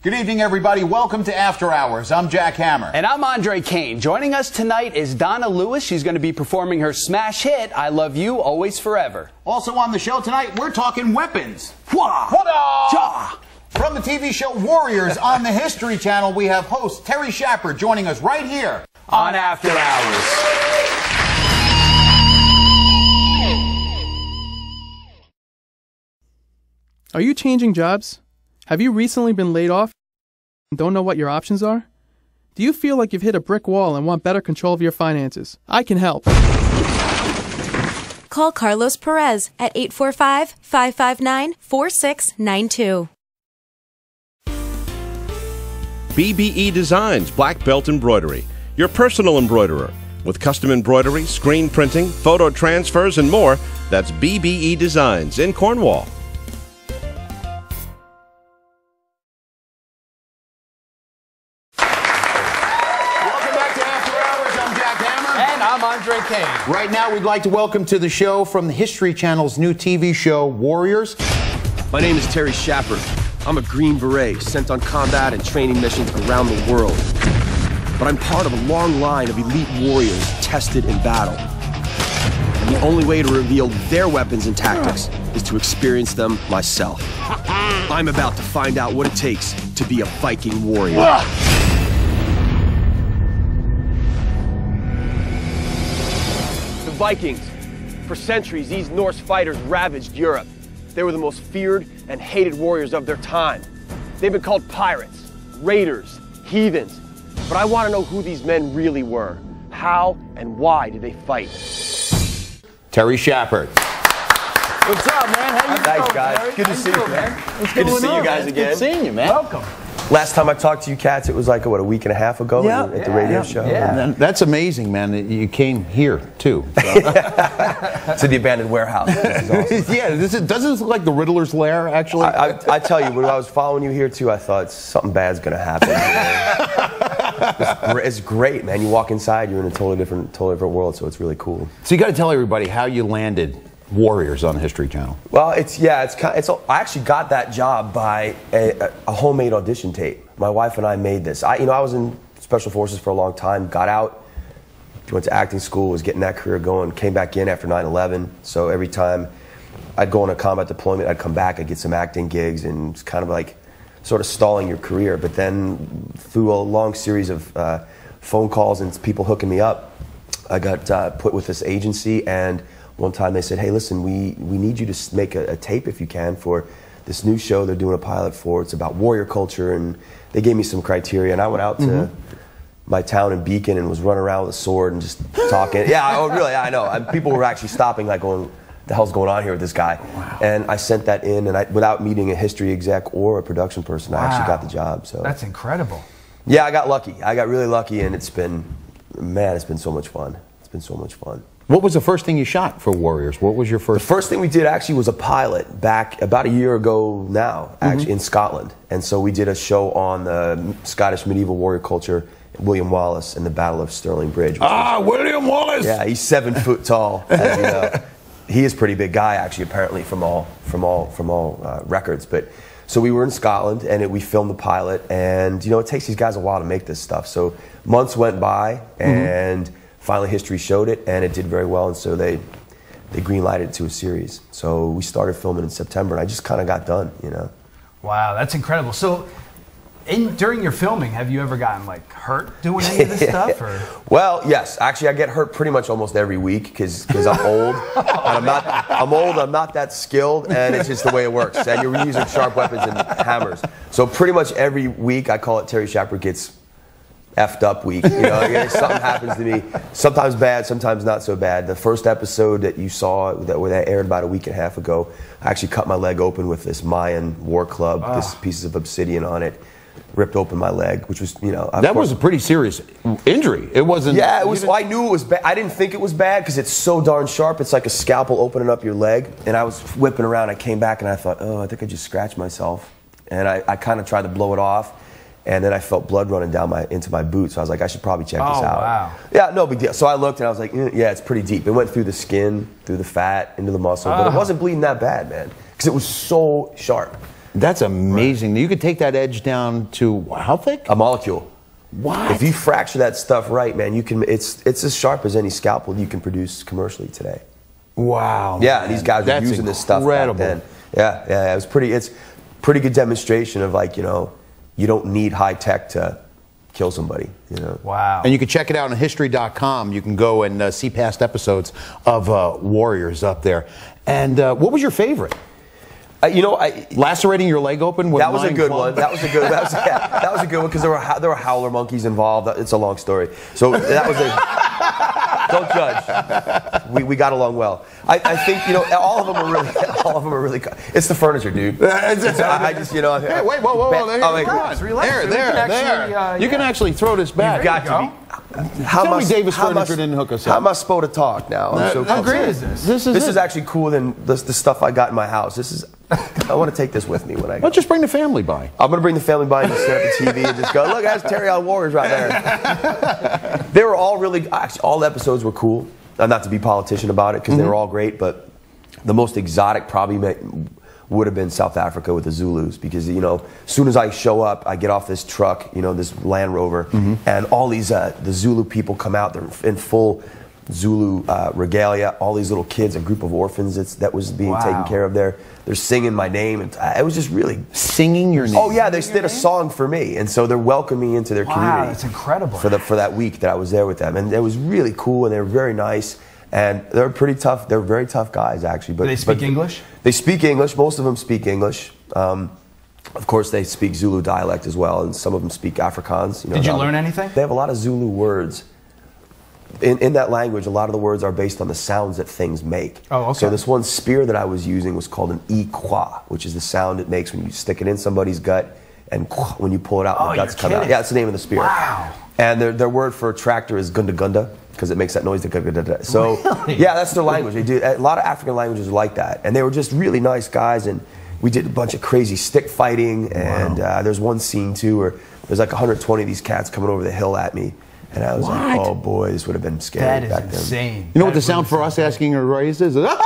Good evening, everybody. Welcome to After Hours. I'm Jack Hammer. And I'm Andre Kane. Joining us tonight is Donna Lewis. She's going to be performing her smash hit, I Love You, Always Forever. Also on the show tonight, we're talking weapons. From the TV show Warriors on the History Channel, we have host Terry Schappert joining us right here on After Hours. Are you changing jobs? Have you recently been laid off and don't know what your options are? Do you feel like you've hit a brick wall and want better control of your finances? I can help. Call Carlos Perez at 845-559-4692. BBE Designs Black Belt Embroidery, your personal embroiderer. With custom embroidery, screen printing, photo transfers, and more, that's BBE Designs in Cornwall. I'm Andre Kane. Right now, we'd like to welcome to the show from the History Channel's new TV show, Warriors. My name is Terry Schappert. I'm a Green Beret sent on combat and training missions around the world. But I'm part of a long line of elite warriors tested in battle. And the only way to reveal their weapons and tactics is to experience them myself. I'm about to find out what it takes to be a Viking warrior. Vikings. For centuries, these Norse fighters ravaged Europe. They were the most feared and hated warriors of their time. They've been called pirates, raiders, heathens. But I want to know who these men really were. How and why did they fight? Terry Schappert. What's up, man? How you doing? Thanks, guys. Terry? Good to see you, man. Good to see you guys again. Good seeing you, man. Welcome. Last time I talked to you cats, it was like, what, a week and a half ago at the radio show? Yeah. That's amazing, man, that you came here, too. So. To the abandoned warehouse. This is awesome. Yeah, doesn't this look like the Riddler's lair, actually? I tell you, when I was following you here, too, I thought something bad's going to happen. It's great, man. You walk inside, you're in a totally different world, so it's really cool. So you got to tell everybody how you landed Warriors on the History Channel. Well, I actually got that job by a homemade audition tape. My wife and I made this. I was in Special Forces for a long time, got out, went to acting school, was getting that career going, came back in after 9/11. So every time I'd go on a combat deployment, I'd come back, I'd get some acting gigs, and it's kind of like sort of stalling your career. But then through a long series of phone calls and people hooking me up, I got put with this agency, and one time they said, hey, listen, we need you to make a tape if you can for this new show they're doing a pilot for. It's about warrior culture, and they gave me some criteria, and I went out to my town in Beacon and was running around with a sword and just talking. Yeah, oh, really, I know. And people were actually stopping, like going, the hell's going on here with this guy? Wow. And I sent that in, and without meeting a history exec or a production person, I actually got the job. So that's incredible. Yeah, I got lucky. I got really lucky, and it's been so much fun. It's been so much fun. What was the first thing you shot for Warriors? What was your first? The first thing we did actually was a pilot back about a year ago now, actually in Scotland. And so we did a show on the Scottish medieval warrior culture, William Wallace and the Battle of Stirling Bridge. William Wallace! Yeah, he's 7 foot tall, as you know. He is a pretty big guy, actually, apparently, from all records. But so we were in Scotland, and we filmed the pilot, and it takes these guys a while to make this stuff. So months went by, and finally History showed it, and it did very well, and so they green-lighted it to a series. So we started filming in September, and I just kind of got done, Wow, that's incredible. So during your filming, have you ever gotten hurt doing any of this stuff? Or? Well, yes. Actually, I get hurt pretty much almost every week because I'm old. And I'm not that skilled, and it's just the way it works. And you're using sharp weapons and hammers. So pretty much every week, I call it Terry Schappert gets effed up week. Something happens to me. Sometimes bad, sometimes not so bad. The first episode that you saw that aired about a week and a half ago, I actually cut my leg open with this Mayan war club, this pieces of obsidian on it. Ripped open my leg, which was, that was a pretty serious injury. It wasn't. Yeah, it was. Well, I knew it was bad. I didn't think it was bad because it's so darn sharp. It's like a scalpel opening up your leg. And I was whipping around. I came back and I thought, oh, I think I just scratched myself. And I kind of tried to blow it off. And then I felt blood running down into my boot. So I was like, I should probably check this out. Wow. Yeah, no big deal. So I looked and I was like, yeah, it's pretty deep. It went through the skin, through the fat, into the muscle. But it wasn't bleeding that bad, man, because it was so sharp. That's amazing. You could take that edge down to how thick? A molecule. What? If you fracture that stuff right, man, you can. It's as sharp as any scalpel you can produce commercially today. Wow. Yeah, man. these guys were using this stuff back then. Yeah. It was pretty. It's pretty good demonstration of, like, you know, you don't need high tech to kill somebody, you know. Wow. And you can check it out on history.com. You can go and see past episodes of Warriors up there. And what was your favorite? You know, lacerating your leg open with that was a good club? one. That was a good. That was a good one because there were howler monkeys involved. It's a long story. So that was a. Don't judge. We got along well. I think, you know, all of them are really. It's the furniture, dude. I just, you know. Hey, wait, whoa. There. You can actually throw this back. You've got to be. Tell me Davis Furniture didn't hook us up. How am I supposed to talk now? How great is this? This is actually cooler than the stuff I got in my house. I want to take this with me when I go. Well, just bring the family by. I'm going to bring the family by and just set up the TV and just go, look, that's Terry on Warriors right there. They were all really, actually, all the episodes were cool. Not to be politician about it, because they were all great, but the most exotic probably would have been South Africa with the Zulus, because, you know, as soon as I show up, I get off this truck, you know, this Land Rover, and all these, the Zulu people come out, they're in full Zulu regalia, all these little kids, a group of orphans that was being taken care of there. They're singing my name, and it was just really... Singing your name? Oh, yeah, they did a song for me, and so they're welcoming me into their community. Wow, that's incredible. For that week that I was there with them, and it was really cool, and they were very nice, and they're pretty tough. They're very tough guys, actually. But do they speak English? They speak English. Most of them speak English. Of course, they speak Zulu dialect as well, and some of them speak Afrikaans. You know, did you learn anything? They have a lot of Zulu words. In that language, a lot of the words are based on the sounds that things make. Oh, okay. So this one spear that I was using was called an ikwa, which is the sound it makes when you stick it in somebody's gut, and when you pull it out, the guts come out. Yeah, that's the name of the spear. Wow. And their word for tractor is gunda gunda, because it makes that noise. So really? Yeah, that's their language. They do a lot of African languages are like that, and they were just really nice guys. And we did a bunch of crazy stick fighting. And there's one scene too where there's like 120 of these cats coming over the hill at me. And I was like, oh boy, this would have been scary back then. That is insane. You know what the sound for us asking her to raise is? Yeah,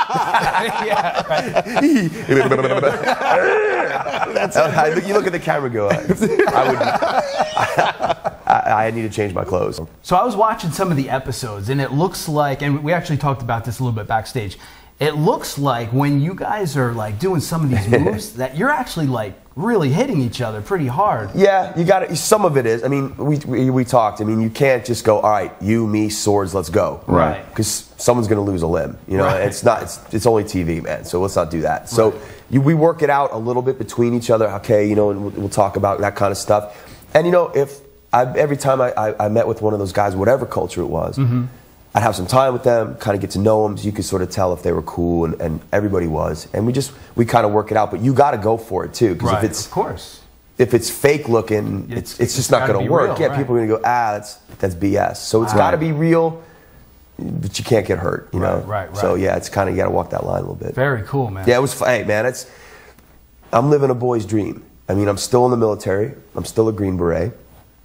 right. You look at the camera and go, I need to change my clothes. So I was watching some of the episodes, and it looks like, and we actually talked about this a little bit backstage, it looks like when you guys are like doing some of these moves that you're actually like really hitting each other pretty hard. Yeah, you got it. Some of it is. I mean, we talked. I mean, you can't just go, all right, you, me, swords, let's go. Right. Because someone's going to lose a limb. You know, it's not. It's only TV, man. So let's not do that. So we work it out a little bit between each other. Okay, you know, and we'll talk about that kind of stuff. And you know, every time I met with one of those guys, whatever culture it was, I'd have some time with them, kind of get to know them, so you could sort of tell if they were cool, and everybody was. And we kind of work it out, but you got to go for it too, because if it's fake looking, it's just not going to work. Real, people are going to go, that's BS. So it's got to be real, but you can't get hurt, you know. Right. So yeah, it's kind of, you got to walk that line a little bit. Very cool, man. Yeah, it was. Hey, man, I'm living a boy's dream. I mean, I'm still in the military. I'm still a Green Beret,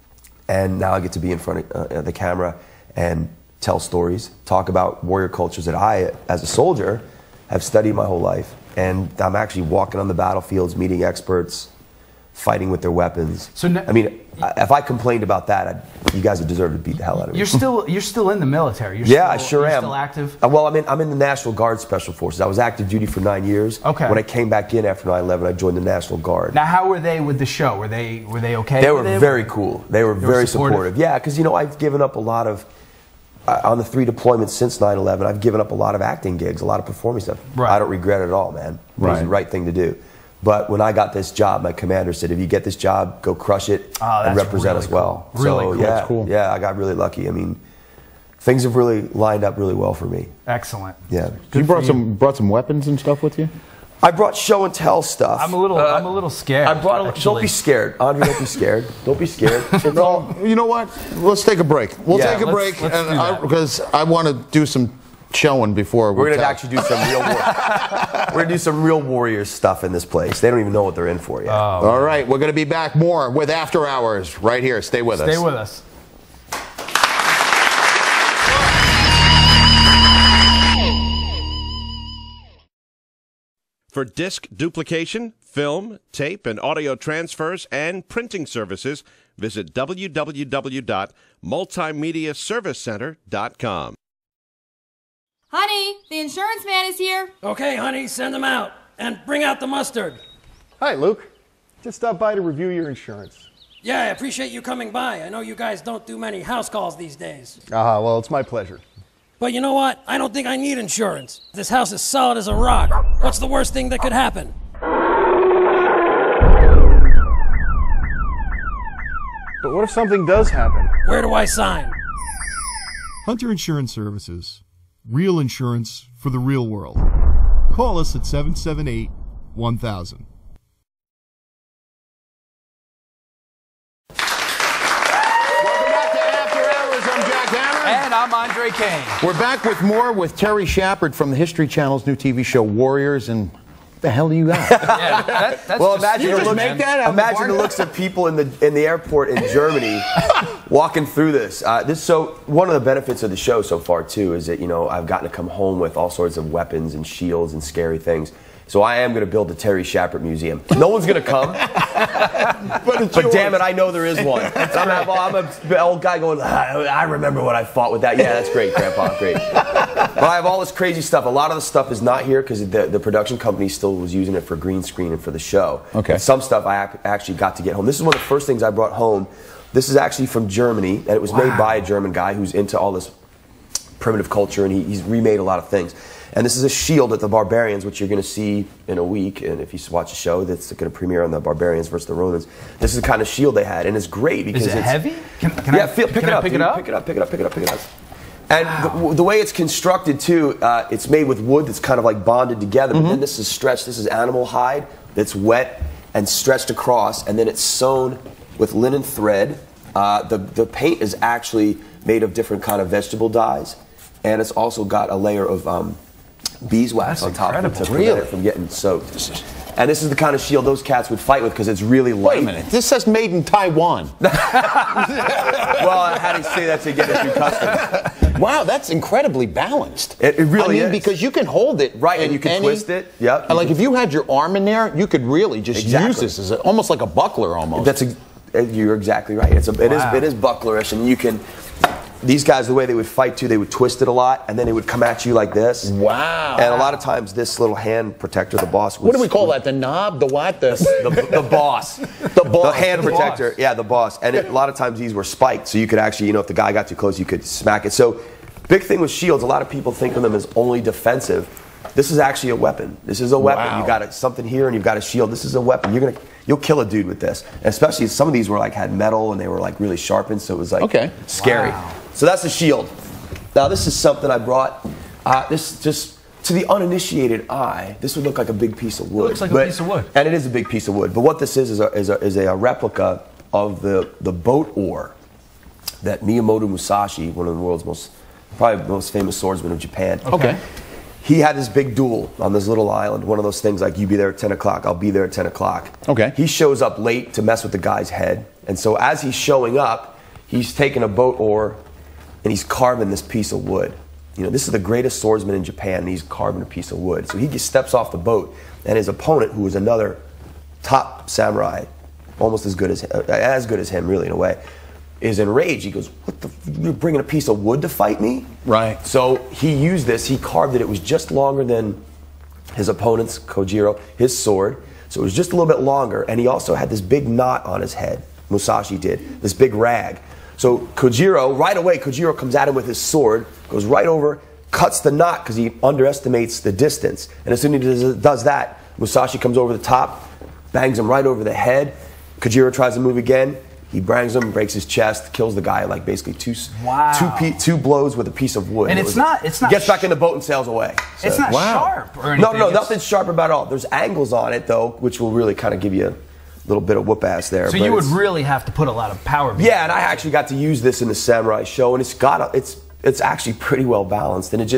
and now I get to be in front of the camera and tell stories, talk about warrior cultures that I, as a soldier, have studied my whole life. And I'm actually walking on the battlefields, meeting experts, fighting with their weapons. So I mean, if I complained about that, you guys would deserve to beat the hell out of me. You're still in the military. I sure am. Still active? Well, I'm in the National Guard Special Forces. I was active duty for 9 years. Okay. When I came back in after 9/11, I joined the National Guard. Now, how were they with the show? Were they okay? They were very cool. They were very supportive. Yeah, because you know, I've given up a lot of. On the 3 deployments since 9/11, I've given up a lot of acting gigs, a lot of performing stuff. Right. I don't regret it at all, man. It was the right thing to do. But when I got this job, my commander said, if you get this job, go crush it and represent us well. Really cool. Yeah, that's cool. Yeah, I got really lucky. I mean, things have really lined up really well for me. Excellent. Yeah. You brought some weapons and stuff with you? I brought show and tell stuff. I'm a little scared. Don't be scared, Andre. Don't be scared. Don't be scared. No, you know what? Let's take a break. We'll take a break, because I want to do some showing before we're going to actually do some real. We're going to do some real Warriors stuff in this place. They don't even know what they're in for yet. All right, we're going to be back more with After Hours right here. Stay with us. Stay with us. For disc duplication, film, tape, and audio transfers and printing services, visit www.multimediaservicecenter.com. Honey, the insurance man is here. Okay, honey, send him out. And bring out the mustard. Hi, Luke. Just stopped by to review your insurance. Yeah, I appreciate you coming by. I know you guys don't do many house calls these days. Well, it's my pleasure. But you know what? I don't think I need insurance. This house is solid as a rock. What's the worst thing that could happen? But what if something does happen? Where do I sign? Hunter Insurance Services. Real insurance for the real world. Call us at 778-1000. And I'm Andre Kane. We're back with more with Terry Schappert from the History Channel's new TV show Warriors. And what the hell do you got? That's well, just, imagine the looks of people in the airport in Germany walking through this. So one of the benefits of the show so far too is that I've gotten to come home with all sorts of weapons and shields and scary things. So I am going to build the Terry Schappert Museum. No one's going to come, but damn it, I know there is one. I'm an old guy going, I remember when I fought with that. Yeah, that's great, Grandpa, great. But I have all this crazy stuff. A lot of the stuff is not here because the production company still was using it for green screen and for the show. Okay. And some stuff I actually got to get home. This is one of the first things I brought home. This is actually from Germany, and it was made by a German guy who's into all this primitive culture, and he's remade a lot of things. And this is a shield at the Barbarians, which you're going to see in a week. And if you watch a show that's going to premiere on the Barbarians versus the Romans, this is the kind of shield they had, and it's great because is it heavy? Pick it up. And the way it's constructed too, it's made with wood that's kind of like bonded together. But then this is stretched. This is animal hide that's wet and stretched across, and then it's sewn with linen thread. The paint is actually made of different kind of vegetable dyes, and it's also got a layer of beeswax on top of it to prevent it from getting soaked. And this is the kind of shield those cats would fight with because it's really light. Wait a minute, this says made in Taiwan. Well, I had to say that to get it through customs. Wow, that's incredibly balanced. It really is. Because you can hold it. Right, and you can twist it. Yep. And like if you had your arm in there, you could really just use this as almost like a buckler almost. You're exactly right. It is bucklerish, and you can... These guys, the way they would fight too, they would twist it a lot, and then they would come at you like this. Wow. And a lot of times this little hand protector, the boss... What do we call that? The knob? The what? The boss. The boss. The hand protector. Yeah, the boss. And a lot of times these were spiked, so you could actually, if the guy got too close, you could smack it. So big thing with shields, a lot of people think of them as only defensive. This is actually a weapon. This is a weapon. Wow. You got something here, and you've got a shield. This is a weapon. You'll kill a dude with this. And especially some of these were had metal, and they were really sharpened, so it was scary. Wow. So that's the shield. Now this is something I brought. This just to the uninitiated eye, this would look like a big piece of wood. It looks like a piece of wood. And it is a big piece of wood. But what this is a replica of the boat oar that Miyamoto Musashi, one of the world's probably most famous swordsman of Japan. Okay. He had this big duel on this little island, one of those things like you be there at 10 o'clock, I'll be there at 10 o'clock. Okay. He shows up late to mess with the guy's head. And so as he's showing up, he's taking a boat oar and he's carving this piece of wood. This is the greatest swordsman in Japan, and he's carving a piece of wood. So he just steps off the boat, and his opponent, who is another top samurai, almost as good as him, really, in a way, is enraged. He goes, you're bringing a piece of wood to fight me? Right. So he used this, he carved it. It was just longer than his opponent's, Kojiro, his sword. So it was just a little bit longer, and he also had this big knot on his head, Musashi did, this big rag. So right away, Kojiro comes at him with his sword, goes right over, cuts the knot because he underestimates the distance. And as soon as he does that, Musashi comes over the top, bangs him right over the head. Kojiro tries to move again. He bangs him, breaks his chest, kills the guy basically two blows with a piece of wood. And it's not gets back in the boat and sails away. So, it's not sharp or anything. No, nothing's sharp about it all. There's angles on it though, which will really kind of give you little bit of whoop ass there. So you would really have to put a lot of power behind it. Yeah, and I actually got to use this in the samurai show, and it's actually pretty well balanced. And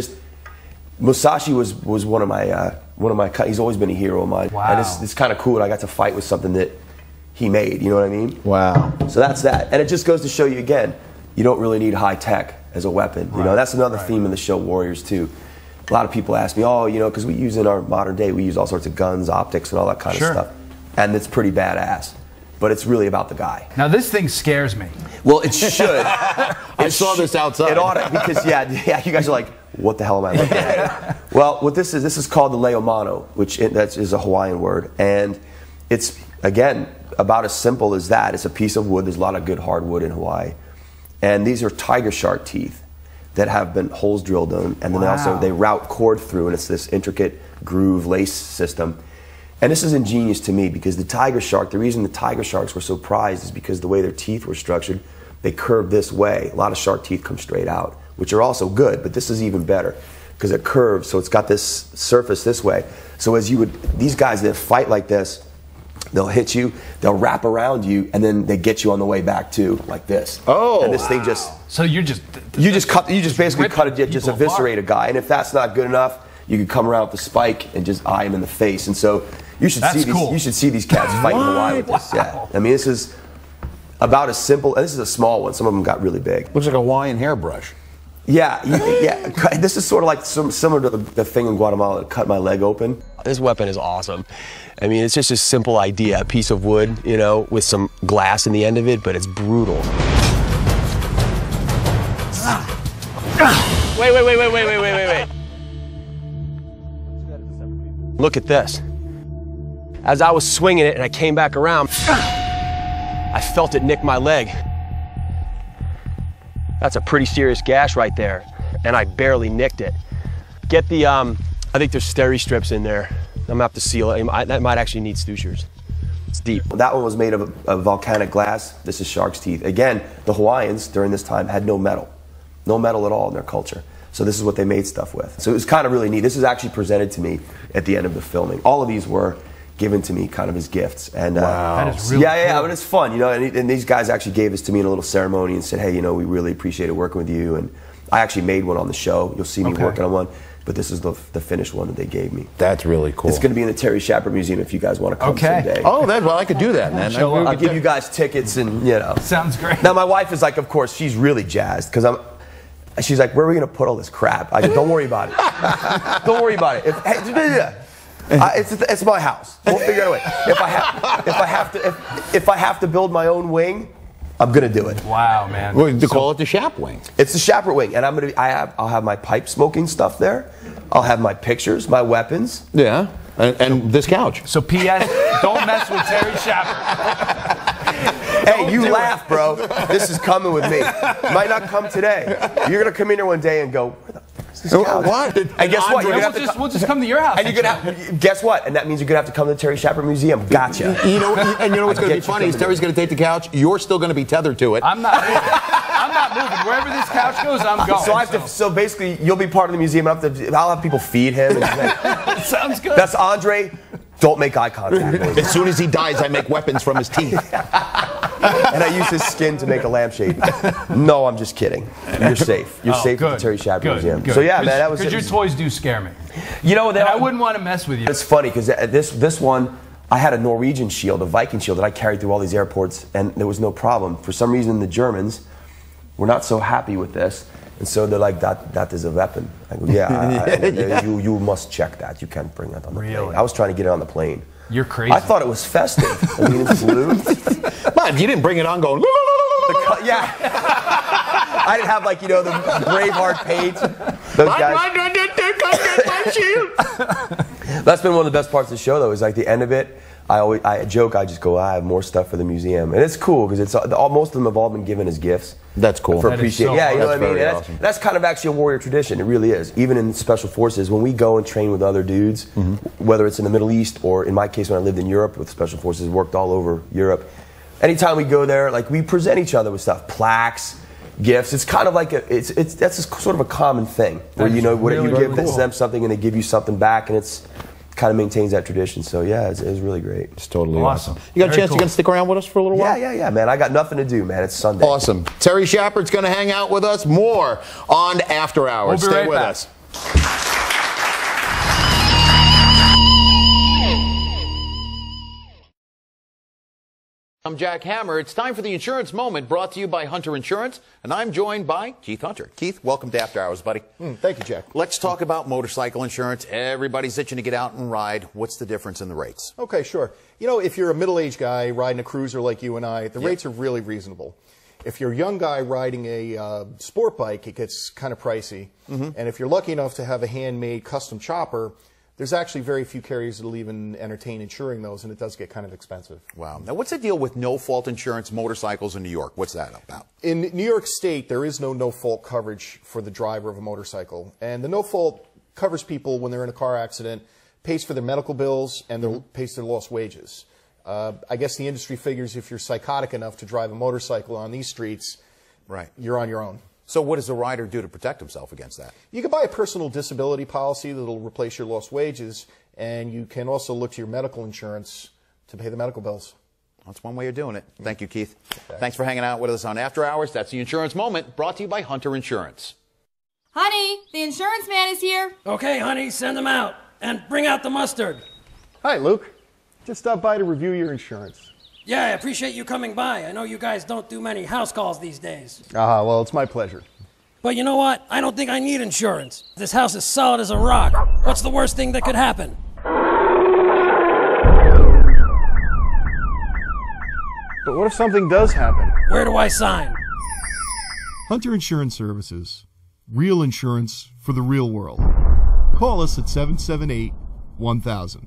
Musashi was one of my he's always been a hero of mine. Wow. And it's kind of cool that I got to fight with something that he made, you know what I mean? Wow. So that's that. And it just goes to show you again, you don't really need high tech as a weapon. That's another theme in the show Warriors too. a lot of people ask me, oh, you know, because we use in our modern day, we use all sorts of guns, optics, and all that kind of stuff. And it's pretty badass. But it's really about the guy. Now this thing scares me. Well, it should. I saw this outside. It ought to, because yeah, you guys are like, what the hell am I looking at? Well, what this is called the leomano, which that is a Hawaiian word, and it's again about as simple as that. It's a piece of wood. There's a lot of good hardwood in Hawaii, and these are tiger shark teeth that have been holes drilled in, and then they route cord through, and it's this intricate groove lace system. And this is ingenious to me because the reason the tiger sharks were so prized is because the way their teeth were structured, they curve this way. A lot of shark teeth come straight out, which are also good, but this is even better because it curves, so it's got this surface this way. So these guys that fight like this, they'll hit you, they'll wrap around you, and then they get you on the way back too, like this. Oh, and this thing just... So you just basically eviscerate a guy, and if that's not good enough, you can come around with the spike and just eye him in the face. And so you should see these cats fight in Hawaii with this. Yeah, I mean, this is about as simple, and this is a small one. Some of them got really big. Looks like a Hawaiian hairbrush. Yeah, yeah. This is sort of like similar to the thing in Guatemala that cut my leg open. This weapon is awesome. I mean, it's just a simple idea, a piece of wood, you know, with some glass in the end of it, but it's brutal. Wait. Look at this. As I was swinging it and I came back around, I felt it nick my leg. That's a pretty serious gash right there, and I barely nicked it. Get the, I think there's steri strips in there. I'm gonna have to seal it. That might actually need sutures. It's deep. That one was made of volcanic glass. This is shark's teeth. Again, the Hawaiians during this time had no metal. No metal at all in their culture. So this is what they made stuff with. So it was kind of really neat. This is actually presented to me at the end of the filming. All of these were given to me kind of as gifts. And wow. That is really cool. But it's fun, you know, and these guys actually gave this to me in a little ceremony and said, hey, you know, we really appreciated working with you. And I actually made one on the show. You'll see me working on one. But this is the finished one that they gave me. That's really cool. It's going to be in the Terry Schappert Museum if you guys want to come someday. Oh, well, I could do that, man. I'll give you guys tickets and, you know. Sounds great. Now, my wife is like, of course, she's really jazzed because she's like, where are we going to put all this crap? I go, don't worry about it. Don't worry about it. It's my house. We'll figure it out. If I have to build my own wing, I'm gonna do it. Wow, man. Well, to call it the Schapp wing. It's the Schappert wing, and I'll have my pipe smoking stuff there. I'll have my pictures, my weapons. Yeah, and this couch. So, P.S. Don't mess with Terry Schappert. Hey, you laugh, bro. This is coming with me. Might not come today. You're gonna come in here one day and go, where the fuck is this couch? What? And guess what? We'll just come to your house. And you're gonna guess what? And that means you're gonna have to come to the Terry Schappert Museum. Gotcha. You know what's gonna be funny is Terry's gonna take the couch. You're still gonna be tethered to it. I'm not moving. Wherever this couch goes, I'm going. So basically, you'll be part of the museum. I'll have people feed him. And sounds good. That's Andre. Don't make eye contact. As soon as he dies, I make weapons from his teeth. And I use his skin to make a lampshade. No, I'm just kidding. You're safe. You're safe at the Terry Schappert Museum. Good. So yeah, man, that was. Because your toys do scare me. You know, I wouldn't want to mess with you. It's funny because this one, I had a Norwegian shield, a Viking shield that I carried through all these airports, and there was no problem. For some reason, the Germans were not so happy with this. And so they're like, that is a weapon. I go, yeah, you must check that. You can't bring that on the plane. I was trying to get it on the plane. You're crazy. I thought it was festive. I mean, it's blue. Man, you didn't bring it on going, yeah. I didn't have, like, you know, the Braveheart paint. Those guys. my shield. That's been one of the best parts of the show, though, is like the end of it. I joke, I just go, I have more stuff for the museum. And it's cool because most of them have all been given as gifts. That's cool. For appreciation. Yeah, you know what I mean? Awesome. That's kind of actually a warrior tradition. It really is. Even in special forces, when we go and train with other dudes, whether it's in the Middle East or in my case when I lived in Europe with special forces, worked all over Europe. Anytime we go there, like we present each other with stuff, plaques, gifts. It's kind of like that's sort of a common thing where you know what you give them something and they give you something back, and it's kind of maintains that tradition. So yeah, it's really great. It's totally awesome. You got a chance? You gonna stick around with us for a little while? Yeah, man. I got nothing to do, man. It's Sunday. Awesome. Terry Schappert's gonna hang out with us more on After Hours. We'll be Stay right with back. us. I'm Jack Hammer. It's time for the Insurance Moment, brought to you by Hunter Insurance, and I'm joined by Keith Hunter. Keith, welcome to After Hours, buddy. Thank you, Jack. Let's talk about motorcycle insurance. Everybody's itching to get out and ride. What's the difference in the rates? Okay, sure. You know, if you're a middle-aged guy riding a cruiser like you and I, the rates are really reasonable. If you're a young guy riding a sport bike, it gets kind of pricey. And if you're lucky enough to have a handmade custom chopper, there's actually very few carriers that will even entertain insuring those, and it does get kind of expensive. Wow. Now, what's the deal with no-fault insurance motorcycles in New York? What's that about? In New York State, there is no-fault coverage for the driver of a motorcycle. And the no-fault covers people when they're in a car accident, pays for their medical bills, and pays their lost wages. I guess the industry figures if you're psychotic enough to drive a motorcycle on these streets, you're on your own. So what does the rider do to protect himself against that? You can buy a personal disability policy that will replace your lost wages, and you can also look to your medical insurance to pay the medical bills. That's one way of doing it. Thank you, Keith. Thanks for hanging out with us on After Hours. That's the Insurance Moment, brought to you by Hunter Insurance. Honey, the insurance man is here. Okay, honey, send him out. And bring out the mustard. Hi, Luke. Just stopped by to review your insurance. Yeah, I appreciate you coming by. I know you guys don't do many house calls these days. Well, it's my pleasure. But you know what? I don't think I need insurance. This house is solid as a rock. What's the worst thing that could happen? But what if something does happen? Where do I sign? Hunter Insurance Services. Real insurance for the real world. Call us at 778-1000.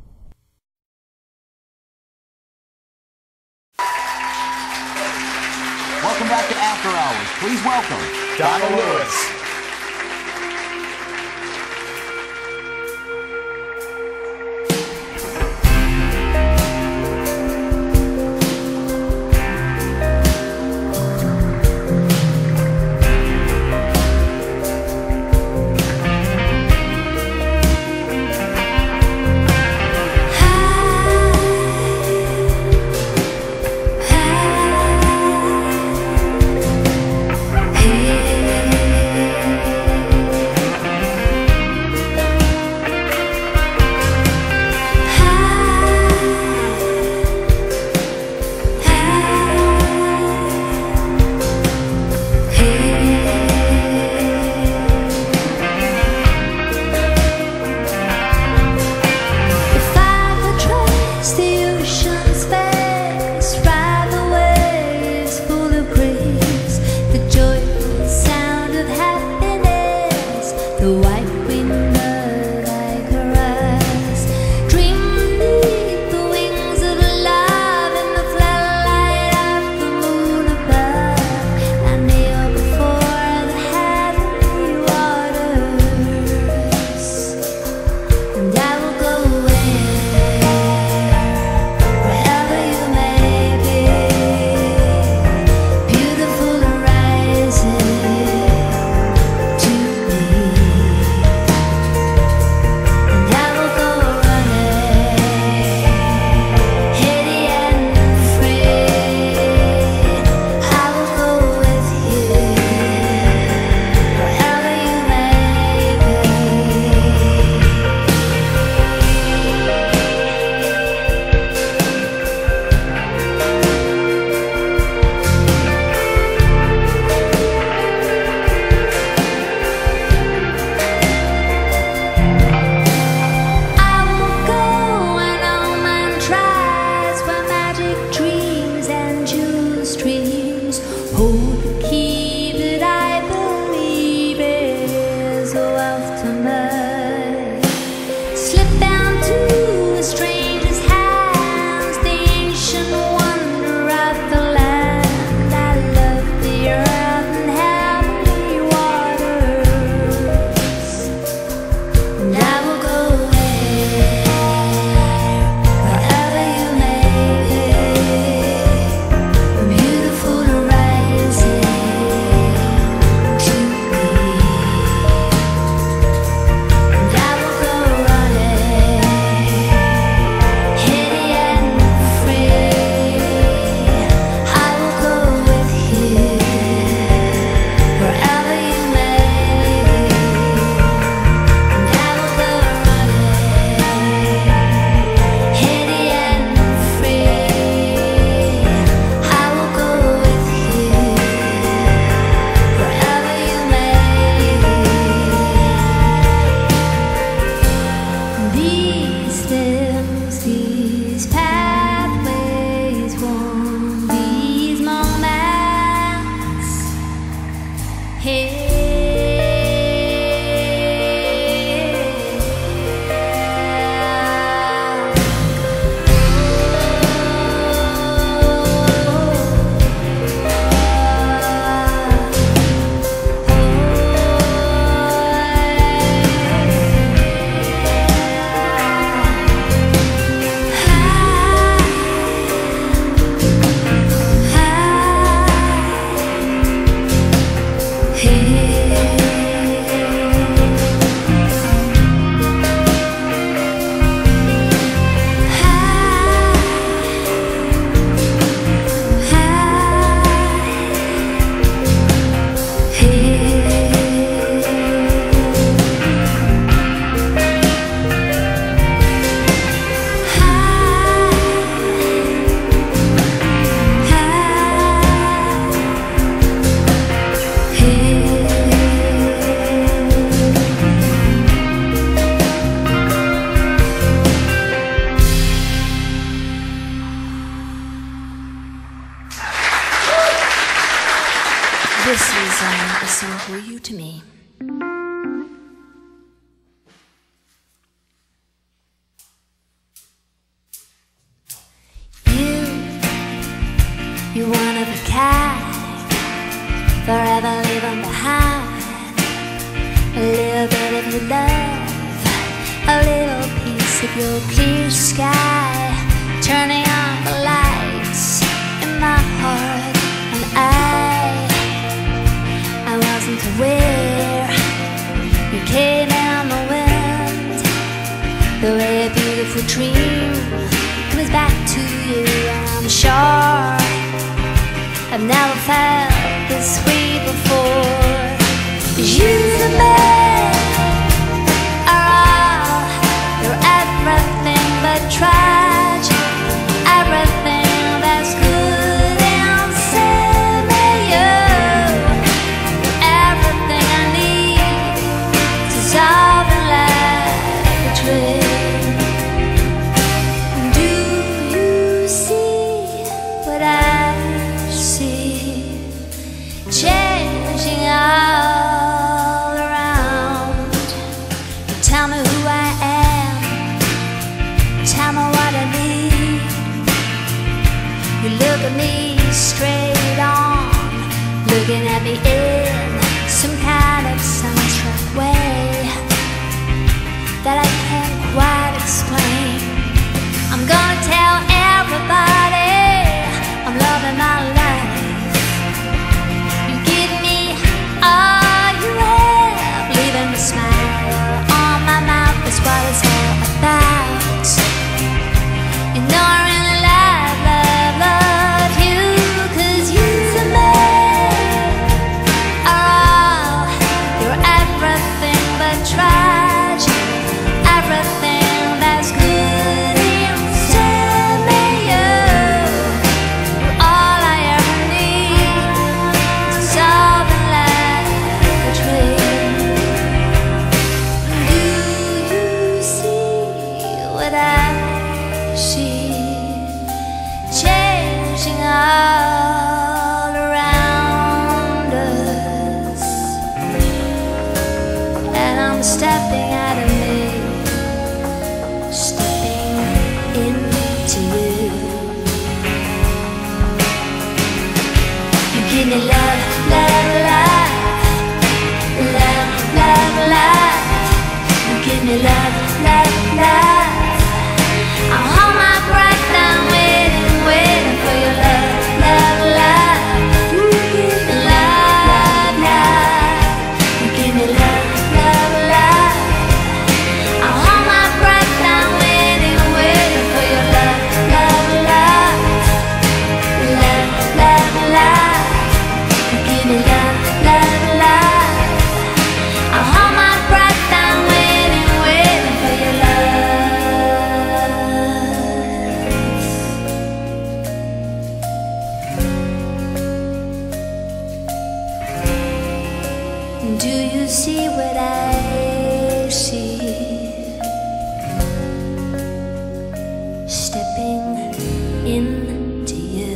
Welcome back to After Hours. Please welcome Donna Lewis. Hey This is a song for you to me. You're one of a kind, forever leaving behind a little bit of your love, a little piece of your clear sky, turning on the lights in my heart. And I wasn't aware you came in the wind, the way a beautiful dream comes back to you. And I'm sure I've never felt this way before. 'Cause you to me are all, you're everything but tragic, everything that's good inside me. You're everything I need to solve a life between. Do you see what I changing all around? Tell me who I am, tell me what I need. You look at me straight on, looking at me in some kind of sunstruck way that I can't quite explain. I'm gonna tell everybody I'm loving my life. All you have, leaving a smile on my mouth, that's what it's all about. You know I really love you, 'cause you to me are all, you're everything but tragic, everything that's good inside me. You're all I ever need to solve a life between. Do you see what I see? Changing all around us, and I'm stepping out of me, stepping into you. You give me love, love, love, love, love, love. You give me love, love, love. I'll hold my breath, I'm waiting, waiting for your love, love, love. You give me love, love. You give me love, love, love. I'll hold my breath, I'm waiting, waiting for your love, love, love. Love, love, love. You give me love, love, love. I'll hold my breath, I'm waiting, waiting for your love. Do you see what I see? Stepping into you.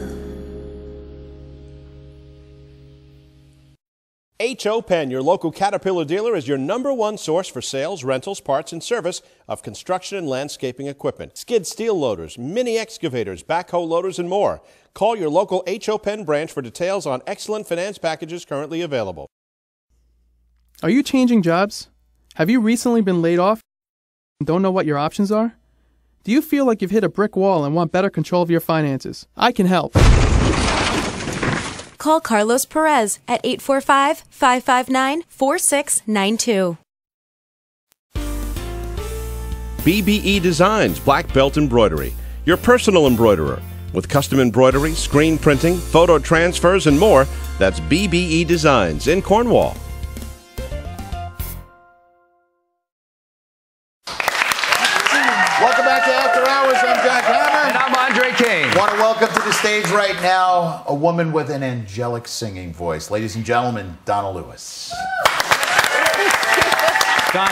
H.O. Penn, your local Caterpillar dealer, is your #1 source for sales, rentals, parts, and service of construction and landscaping equipment. Skid steel loaders, mini excavators, backhoe loaders, and more. Call your local H.O. Penn branch for details on excellent finance packages currently available. Are you changing jobs? Have you recently been laid off and don't know what your options are? Do you feel like you've hit a brick wall and want better control of your finances? I can help. Call Carlos Perez at 845-559-4692. BBE Designs Black Belt Embroidery, your personal embroiderer. With custom embroidery, screen printing, photo transfers, and more, that's BBE Designs in Cornwall. Welcome back to After Hours. I'm Jack Hammer. And I'm Andre Kane. Want to welcome to the stage right now a woman with an angelic singing voice. Ladies and gentlemen, Donna Lewis. Donna.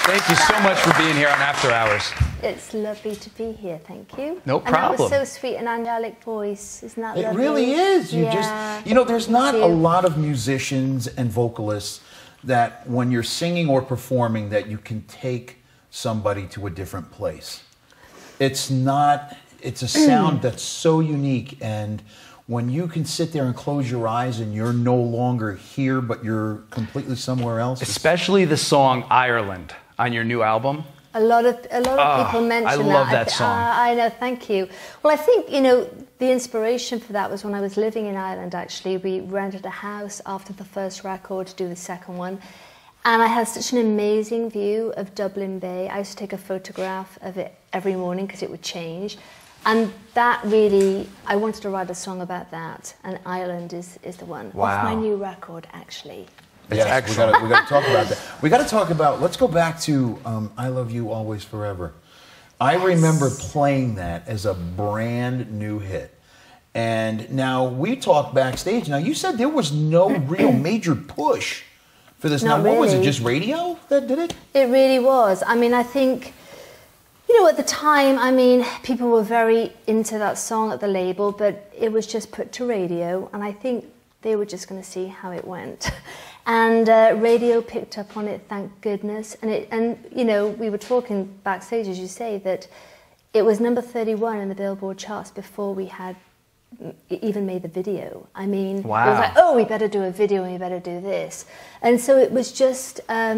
Thank you so much for being here on After Hours. It's lovely to be here, thank you. No And that was problem. so sweet, an angelic voice. Isn't that It lovely? really is. You Yeah. just, you know, there's not a lot of musicians and vocalists that when you're singing or performing that you can take somebody to a different place. It's not, it's a sound that's so unique, and when you can sit there and close your eyes and you're no longer here but you're completely somewhere else. Especially the song Ireland on your new album. A lot of people mention that. I love that song. I know, thank you. Well, I think, you know, the inspiration for that was when I was living in Ireland, actually. We rented a house after the first record to do the second one. And I had such an amazing view of Dublin Bay. I used to take a photograph of it every morning because it would change. And that really, I wanted to write a song about that. And Ireland is the one. Wow. Off my new record, actually. Yes, we got to talk about that. We got to talk about. Let's go back to "I Love You Always Forever." I remember playing that as a brand new hit, and now we talked backstage. Now you said there was no real major push for this. Not now, what was it? really. Just radio that did it? It really was. I mean, I think, you know, at the time, I mean, people were very into that song at the label, but it was just put to radio, and I think they were just going to see how it went. And radio picked up on it, thank goodness. And you know, we were talking backstage, as you say, that it was number 31 in the Billboard charts before we had even made the video. I mean, wow. It was like, oh, we better do a video and we better do this. And so it was just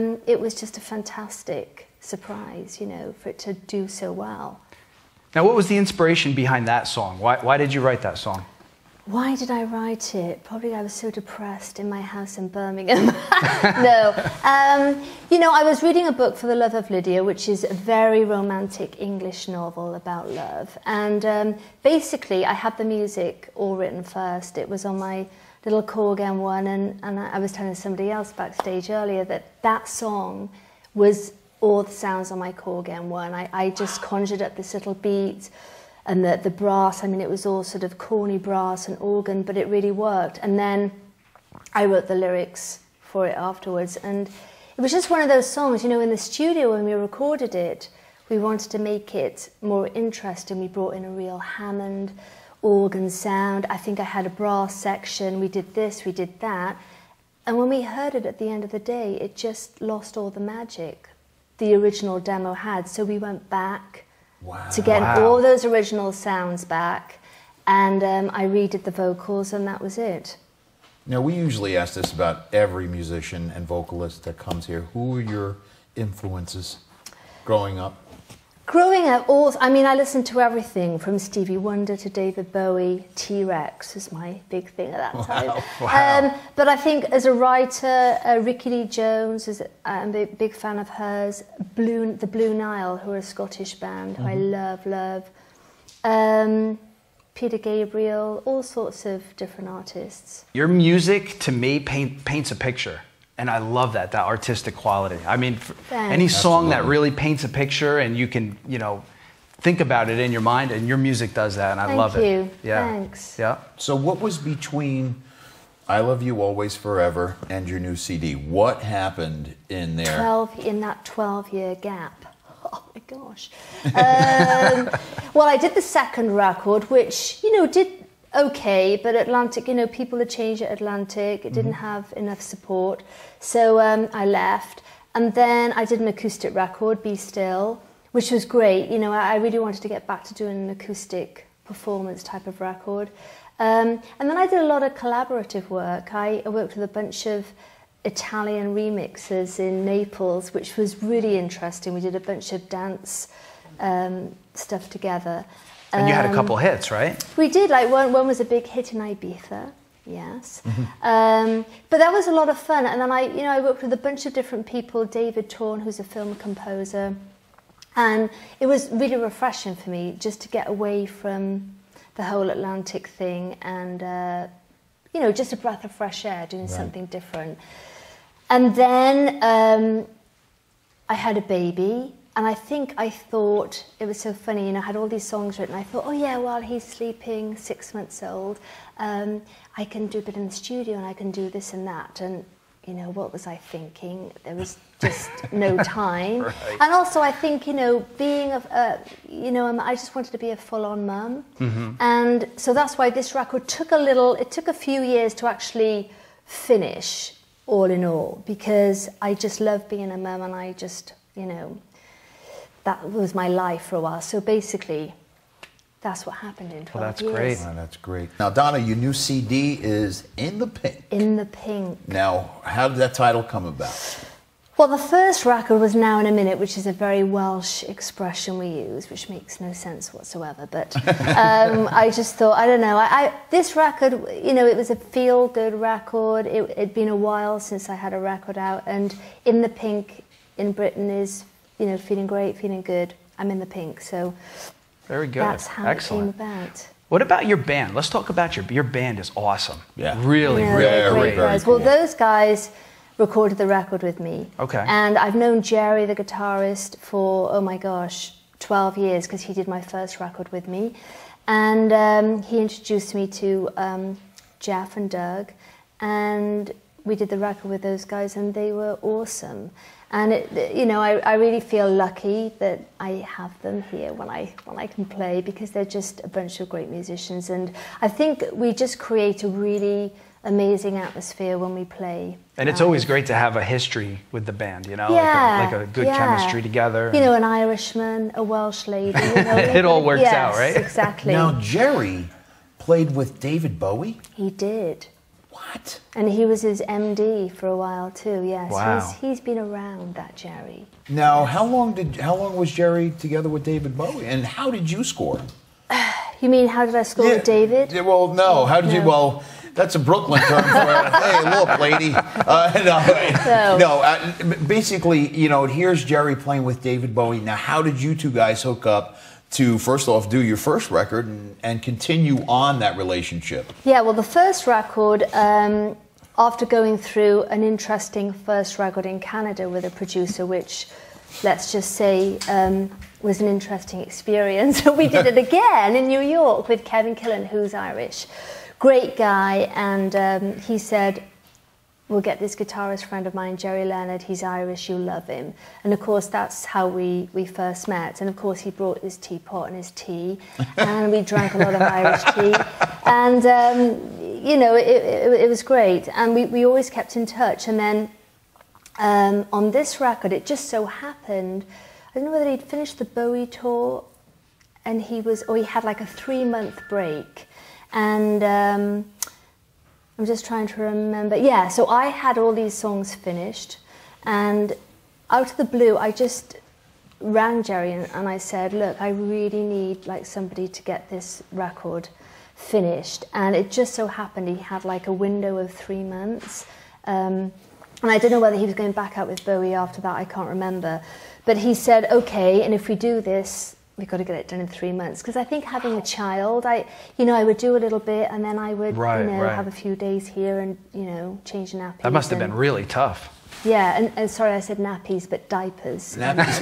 a fantastic surprise, you know, for it to do so well. Now, what was the inspiration behind that song? Why did you write that song? Why did I write it? Probably I was so depressed in my house in Birmingham. No. You know, I was reading a book, For the Love of Lydia, which is a very romantic English novel about love. And basically, I had the music all written first. It was on my little Korg M1, and I was telling somebody else backstage earlier that song was all the sounds on my Korg M1. I just conjured up this little beat. And the brass, I mean, it was all sort of corny brass and organ, but it really worked. And then I wrote the lyrics for it afterwards. And it was just one of those songs, you know, in the studio when we recorded it, we wanted to make it more interesting. We brought in a real Hammond organ sound. I think I had a brass section. We did this, we did that. And when we heard it at the end of the day, it just lost all the magic the original demo had. So we went back to get all those original sounds back, and I redid the vocals, and that was it. Now, we usually ask this about every musician and vocalist that comes here. Who were your influences growing up? Growing up, I mean, I listened to everything from Stevie Wonder to David Bowie. T-Rex was my big thing at that time. Wow. But I think as a writer, Ricky Lee Jones, I'm a big fan of hers. The Blue Nile, who are a Scottish band, who I love. Peter Gabriel, all sorts of different artists. Your music, to me, paints a picture. And I love that artistic quality. I mean, any song that really paints a picture and you can, you know, think about it in your mind, and your music does that, and I love it. Thank you. Yeah. Thanks. Yeah. So what was between I Love You Always Forever and your new CD? What happened in there? In that 12-year gap. Oh my gosh. Well, I did the second record, which, you know, did okay, but Atlantic, you know, people had changed at Atlantic. It didn't have enough support. So I left. And then I did an acoustic record, Be Still, which was great. You know, I really wanted to get back to doing an acoustic performance type of record. And then I did a lot of collaborative work. I worked with a bunch of Italian remixers in Naples, which was really interesting. We did a bunch of dance stuff together. And you had a couple hits, right? We did. Like one was a big hit in Ibiza, yes. But that was a lot of fun. And then I worked with a bunch of different people. David Torn, who's a film composer, and it was really refreshing for me just to get away from the whole Atlantic thing, and you know, just a breath of fresh air, doing something different. And then I had a baby. And I think I thought, it was so funny, you know, I had all these songs written. I thought, oh yeah, while he's sleeping, 6 months old, I can do a bit in the studio and I can do this and that. And you know, what was I thinking? There was just no time. Right. And also I think, you know, being you know, I just wanted to be a full-on mum. And so that's why this record took a few years to actually finish, all in all, because I just love being a mum, and I just, you know, that was my life for a while. So basically, that's what happened in 12 Well, that's years. great. Oh, that's great. Now, Donna, your new CD is In the Pink. In the Pink. Now, how did that title come about? Well, the first record was Now in a Minute, which is a very Welsh expression we use, which makes no sense whatsoever. But I just thought, I don't know, this record, you know, it was a feel-good record. It'd been a while since I had a record out, and In the Pink in Britain is, you know, feeling great, feeling good. I'm in the pink, so very good. That's how Excellent. it came about. What about your band? Let's talk about your band. Is awesome. Yeah, really, You know, really they're great. guys. cool. Well, those guys recorded the record with me. Okay. And I've known Jerry, the guitarist, for, oh my gosh, 12 years, because he did my first record with me. And he introduced me to Jeff and Doug, and we did the record with those guys, and they were awesome. And you know, I really feel lucky that I have them here when I can play, because they're just a bunch of great musicians, and I think we just create a really amazing atmosphere when we play. And it's always great to have a history with the band, you know, Yeah, like a good yeah. chemistry together. You know, an Irishman, a Welsh lady. You know, It all works yes, out, right? Exactly. Now, Jerry played with David Bowie? He did. What? And he was his MD for a while too. Yes. Wow. He's been around, that Jerry. Now, how long was Jerry together with David Bowie, and how did you score him? You mean, how did I score with David? Yeah, well, no. How did you? Well, that's a Brooklyn term for hey, look, lady. Basically, you know, here's Jerry playing with David Bowie. Now, how did you two guys hook up to, first off, do your first record and continue on that relationship? Yeah, well, the first record, after going through an interesting first record in Canada with a producer, which, let's just say, was an interesting experience. We did it again in New York with Kevin Killen, who's Irish. Great guy, and he said, we'll get this guitarist friend of mine, Jerry Leonard, he's Irish, you'll love him. And of course, that's how we first met. And of course, he brought his teapot and his tea, and we drank a lot of Irish tea. And, you know, it was great. And we always kept in touch. And then on this record, it just so happened, I don't know whether he'd finished the Bowie tour, and he had like a 3-month break. And I'm just trying to remember. Yeah, so I had all these songs finished, and out of the blue, I just rang Jerry and I said, look, I really need like somebody to get this record finished. And it just so happened he had like a window of 3 months. And I don't know whether he was going back out with Bowie after that, I can't remember. But he said, okay, and if we do this, we've got to get it done in 3 months. Because I think having a child, I would do a little bit, and then I would, have a few days here and, change nappies. That must have been really tough. Yeah, and sorry, I said nappies, but diapers. Nappies.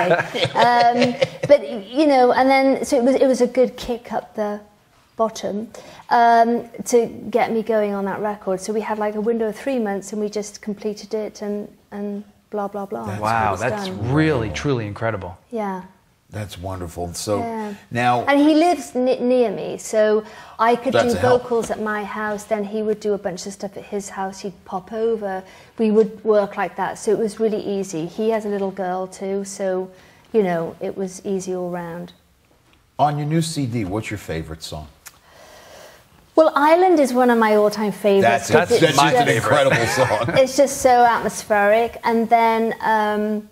But, and then, so it was a good kick up the bottom to get me going on that record. So we had like a window of 3 months, and we just completed it and blah, blah, blah. Wow, that's really, truly incredible. Yeah. That's wonderful. So now... And he lives near me, so I could do vocals at my house, then he would do a bunch of stuff at his house, he'd pop over. We would work like that, so it was really easy. He has a little girl too, so, it was easy all round. On your new CD, what's your favorite song? Well, Island is one of my all-time favorites. That's just an incredible song. It's just so atmospheric. And then...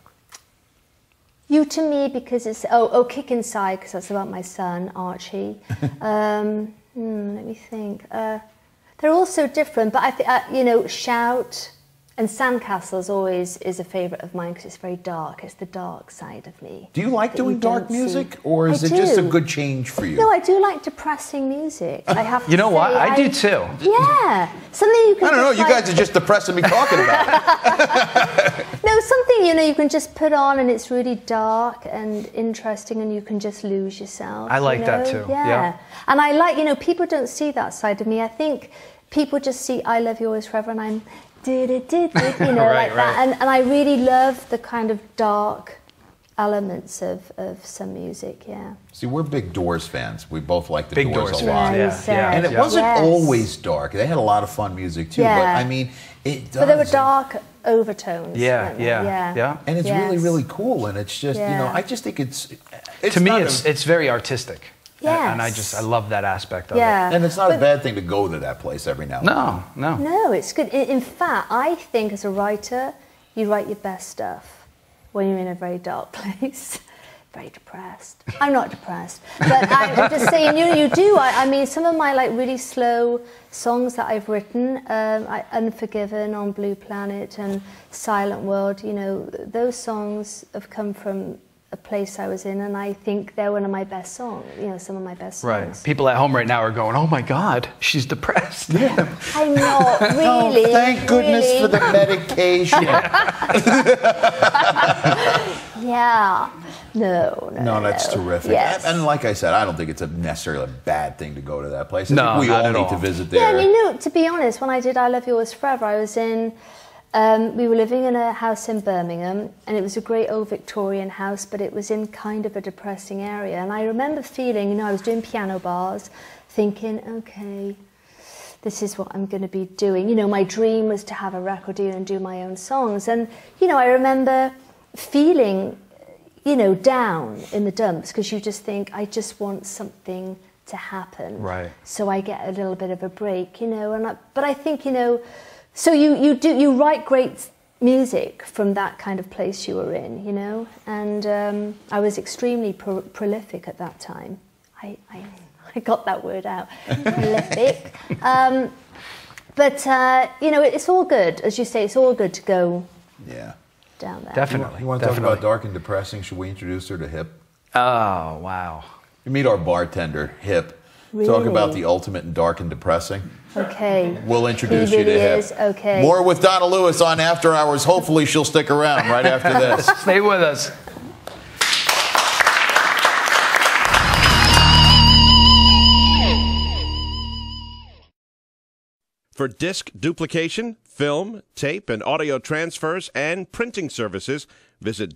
You to Me, because it's Kick Inside, because that's about my son Archie. Let me think. They're all so different, but I think Shout and Sandcastles always is a favourite of mine because it's very dark. It's the dark side of me. Do you like doing dark music, or is it just a good change for you? No, I do like depressing music. I have to You know what? I do too. Yeah, something you can. I don't know. You guys are just depressing me talking about it. No, something you can just put on, and it's really dark and interesting, and you can just lose yourself. I like that too. Yeah, and I like people don't see that side of me. I think people just see I Love You Always Forever, and I'm you know, like that. And I really love the kind of dark elements of some music, yeah. See, we're big Doors fans. We both like the Big Doors a Doors lot. fans, yeah. And it wasn't always dark. They had a lot of fun music too, but I mean, it does. But there were dark overtones. Yeah. And it's really, really cool. And it's just, you know, I just think it's to me, it's very artistic. Yes. And I love that aspect of it. And it's not a bad thing to go to that place every now and then. No, it's good. In fact, I think as a writer, you write your best stuff when you're in a very dark place. Very depressed. I'm not depressed, but I'm just saying, you do. I mean, some of my like really slow songs that I've written, Unforgiven, On Blue Planet, and Silent World, you know, those songs have come from a place I was in, and I think they're one of my best songs, you know, some of my best songs. Right. People at home right now are going, oh my God, she's depressed. Yeah. I'm not really. Oh, thank goodness for the medication. Yeah. No, that's terrific. Yes. And like I said, I don't think it's necessarily a bad thing to go to that place. I No, think we not all at need all. to visit there. Yeah, and you know, to be honest, when I did I Love Yours Forever, I was in, we were living in a house in Birmingham, and it was a great old Victorian house, but it was in kind of a depressing area. And I remember feeling, you know, I was doing piano bars, thinking, okay, this is what I'm going to be doing. You know, my dream was to have a record deal and do my own songs. And, you know, I remember feeling, you know, down in the dumps, because you just think, I just want something to happen. Right. So I get a little bit of a break, you know. But I think, you know, so you write great music from that kind of place you were in, you know. And I was extremely prolific at that time. I got that word out, prolific. But you know, it's all good, as you say. It's all good to go. Yeah. Down there. Definitely. You want to talk about dark and depressing? Should we introduce her to Hip? Oh, wow. You meet our bartender, Hip. Really? Talk about the ultimate in dark and depressing. Okay. We'll introduce He you to really Hip. is. Okay. More with Donna Lewis on After Hours. Hopefully she'll stick around right after this. Stay with us. For disc duplication, film, tape, and audio transfers and printing services, visit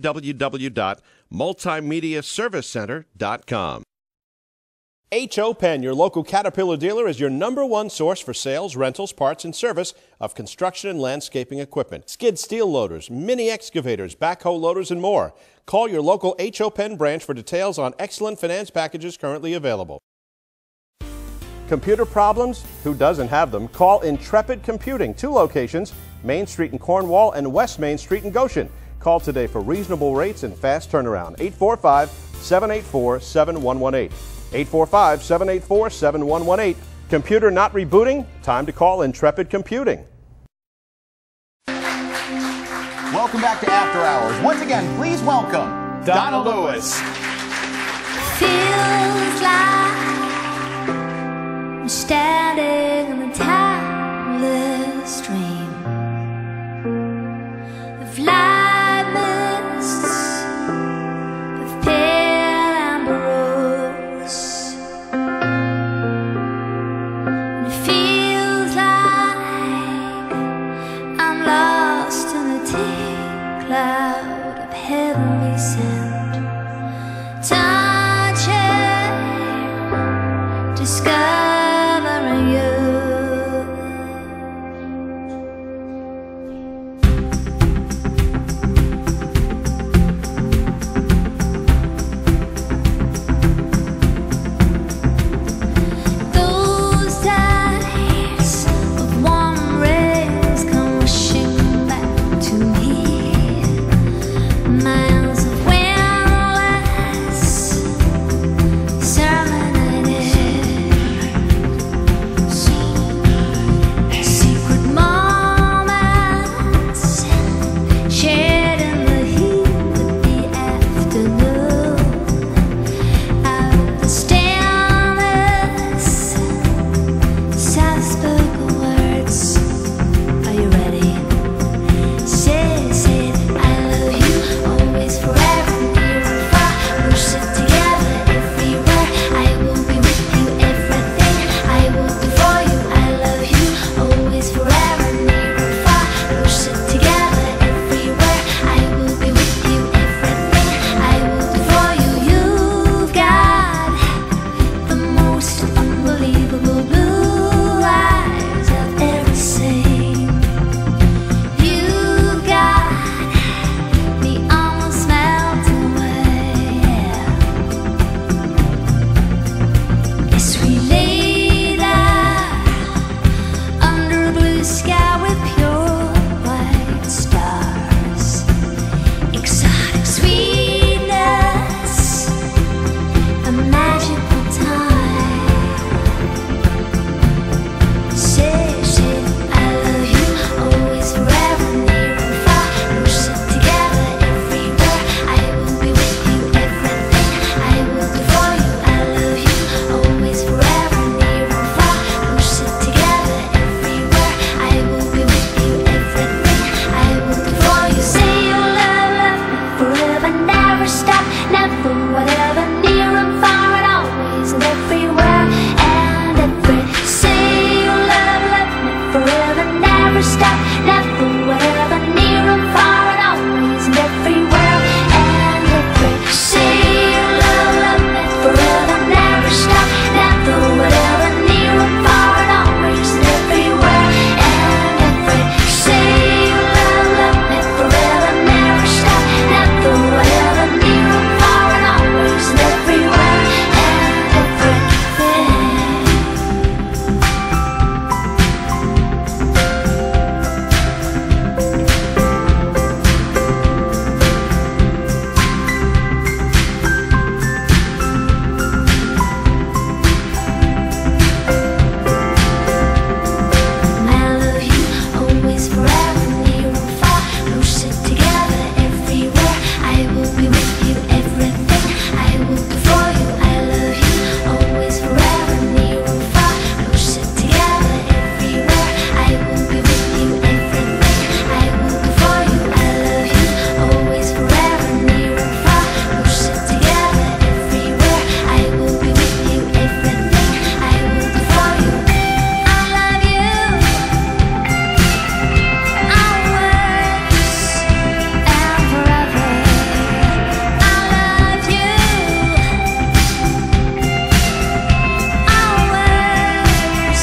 www.multimediaservicecenter.com. H.O. Penn, your local Caterpillar dealer, is your #1 source for sales, rentals, parts, and service of construction and landscaping equipment. Skid steel loaders, mini excavators, backhoe loaders, and more. Call your local H.O. Penn branch for details on excellent finance packages currently available. Computer problems? Who doesn't have them? Call Intrepid Computing, 2 locations, Main Street in Cornwall and West Main Street in Goshen. Call today for reasonable rates and fast turnaround. 845-784-7118. 845-784-7118. Computer not rebooting? Time to call Intrepid Computing. Welcome back to After Hours. Once again, please welcome Donna Lewis. Feels like I'm standing in the timeless stream of light mists, of pale amber rose. And it feels like I'm lost in a deep cloud of heavenly scent, touching, discovering you. Those days of warm rays come rushing back to me. Miles of wind stop, never, whatever, near and far, and always and everywhere and every. Say you love me forever, never stop, never, whatever, near and far, and always and everywhere and every. Say you love me forever, never stop, never, whatever, near and far, and always and everywhere and everything. I love you always, forever, near and far, closer together everywhere. I will be with you, everything I will do for you. I love you always, forever, near and far, closer together everywhere. I will be with you, everything I will do for you. I love you always, forever, near and far, closer together everywhere. I will be with you, everything I will do for you. I love you always and forever. I love you always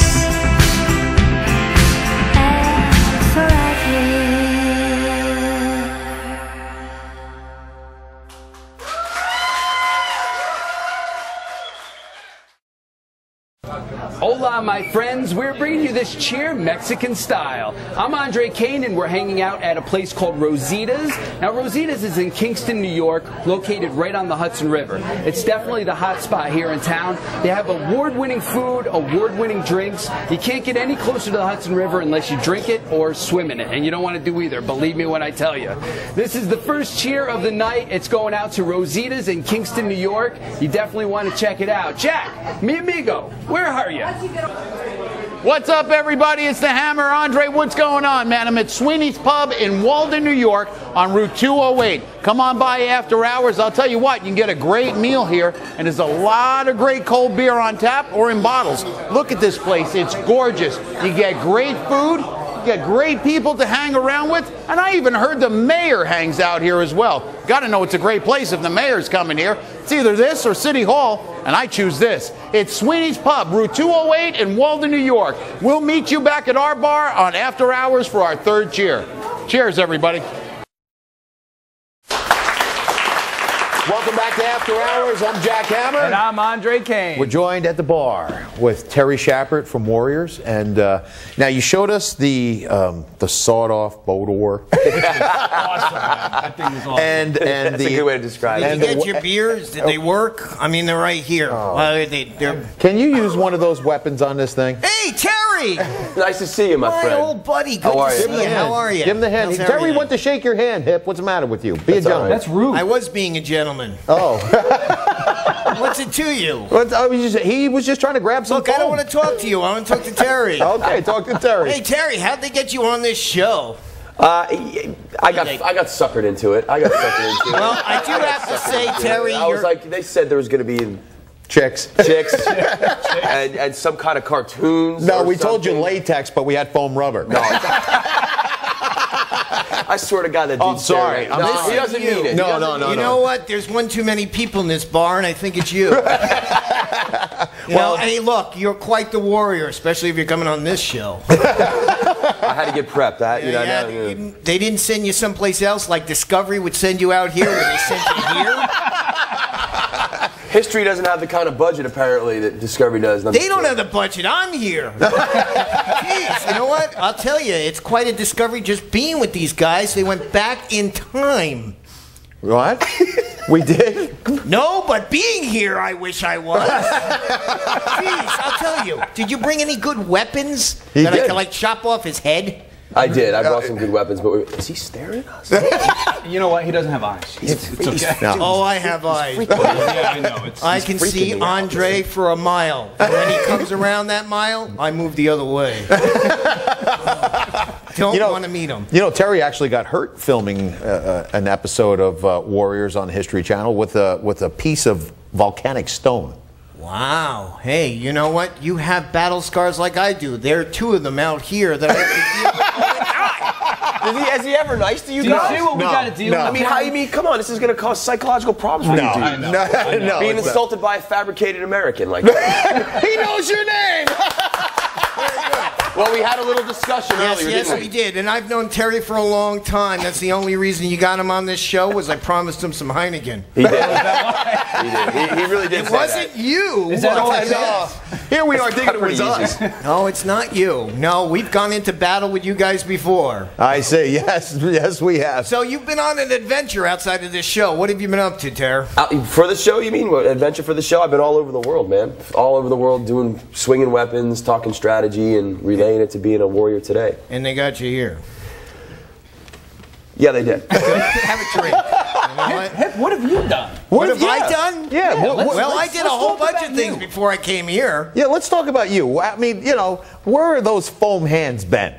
and forever. Hola, my friends. We're bringing you this cheer Mexican style. I'm Andre Kane, and we're hanging out at a place called Rosita's. Now, Rosita's is in Kingston, New York, located right on the Hudson River. It's definitely the hot spot here in town. They have award-winning food, award-winning drinks. You can't get any closer to the Hudson River unless you drink it or swim in it, and you don't want to do either, believe me when I tell you. This is the first cheer of the night. It's going out to Rosita's in Kingston, New York. You definitely want to check it out. Jack, mi amigo, where are you? What's up, everybody? It's the Hammer Andre. What's going on, man? I'm at Sweeney's Pub in Walden, New York on Route 208. Come on by after hours. I'll tell you what, you can get a great meal here, and there's a lot of great cold beer on tap or in bottles. Look at this place. It's gorgeous. You get great food. You get great people to hang around with, and I even heard the mayor hangs out here as well. Got to know it's a great place if the mayor's coming here. It's either this or City Hall, and I choose this. It's Sweeney's Pub, Route 208 in Walden, New York. We'll meet you back at our bar on after hours for our third cheer. Cheers, everybody. Welcome back to After Hours. I'm Jack Hammer. And I'm Andre Kane. We're joined at the bar with Terry Schappert from Warriors. And now you showed us the sawed-off boat oar. Awesome. That thing was awesome. And That's a good way to describe it. Did you get your beers? Did they work? I mean, they're right here. They're... Can you use one of those weapons on this thing? Hey, Terry! Nice to see you, my friend. My old buddy. Good to see you. How are you? Give him the hand. How's Terry went to shake your hand, Hip. What's the matter with you? Be a gentleman. That's rude. I was being a gentleman. Oh. What's it to you? He was just trying to grab some Look, I don't want to talk to you. I want to talk to Terry. Okay, talk to Terry. Hey, Terry, how'd they get you on this show? I got suckered into it. Well, I do have to say, Terry, I was like, they said there was going to be chicks, and some kind of cartoons. No, we told you latex, but we had foam rubber. No. I swear to God, that dude's I'm sorry. No, he doesn't mean it. No. You know what? There's one too many people in this bar, and I think it's you. Well, hey, look, you're quite the warrior, especially if you're coming on this show. I had to get prepped. They didn't send you someplace else, like Discovery would send you out here, where they sent you here. History doesn't have the kind of budget, apparently, that Discovery does. They don't have the budget. I'm here. Jeez, you know what? I'll tell you, it's quite a discovery just being with these guys. They went back in time. What? We did? No, but being here, I wish I was. Jeez, I'll tell you. Did you bring any good weapons I could, like, chop off his head? I did. I brought some good weapons, but is he staring at us? You know what? He doesn't have eyes. It's okay. No. Oh, I have eyes. Yeah, I know. I can see Andre for a mile. And when he comes around that mile, I move the other way. Don't want to meet him. You know, Terry actually got hurt filming an episode of Warriors on History Channel with a piece of volcanic stone. Wow. Hey, you know what? You have battle scars like I do. There are two of them out here that I have to deal with all the Is he ever nice to you Do you guys? see what we got to deal with? I mean, how you mean? Come on, this is going to cause psychological problems for you, dude. I know. Being insulted by a fabricated American like He knows your name. Well, we had a little discussion earlier, Yes, didn't we did. And I've known Terry for a long time. That's the only reason you got him on this show was I promised him some Heineken. He did. He did. He really did. It say wasn't that. you. Is that all it is? Here we are thinking it was us. No, it's not you. No, we've gone into battle with you guys before. I say yes, we have. So you've been on an adventure outside of this show. What have you been up to, Ter? For the show, you mean? What, adventure for the show? I've been all over the world, man. All over the world doing swinging weapons, talking strategy, and relaying it to being a warrior today. And they got you here. Yeah, they did. Have a drink. You know what? What have you done? What have I done? Yeah. Well, I did a whole bunch of things before I came here. Yeah, let's talk about you. I mean, you know, where are those foam hands been?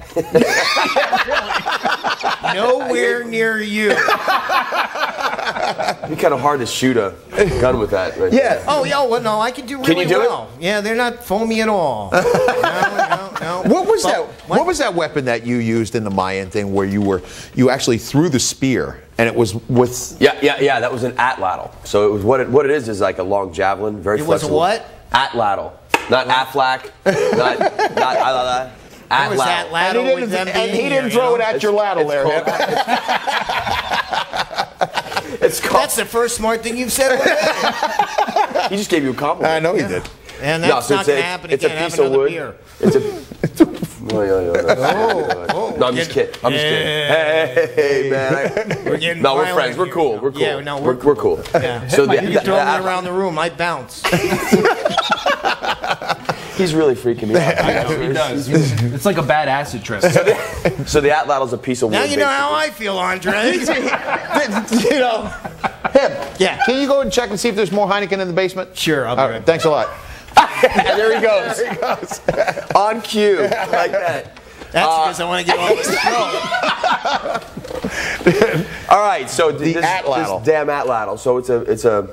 Nowhere near you. It'd be kind of hard to shoot a gun with that. Right there. Oh, yeah. Well, no, I can do really Can you do well. Yeah, they're not foamy at all. No. What was that? What was that weapon that you used in the Mayan thing where you actually threw the spear and it was with? Yeah. That was an atlatl. So it was what it is like a long javelin, very flexible. It was a what? Atlatl, not Aflac, not Atlatl. It was atlatl with them And he being didn't here, throw you it know? at your ladle there. It's called. That's the first smart thing you've said already. He just gave you a compliment. I know he did. And that's not going to happen It's again. a piece Have of another wood. beer. It's a. No, I'm just kidding. Hey, man. We're getting No, we're violent friends. We're here. cool. We're cool. Yeah, no, we're cool. Yeah. So You can throw me around the room, I bounce. He's really freaking me out. I know, he does. It's like a bad acid trip. So the atlatl is a piece of wood. Now you know how I feel, Andre. You know, him. Yeah. Can you go and check and see if there's more Heineken in the basement? Sure, I'll be All right right. Thanks a lot. There he goes. On cue, like that. That's because I want to get on the show. All right, so this atlatl. damn atlatl. So it's a.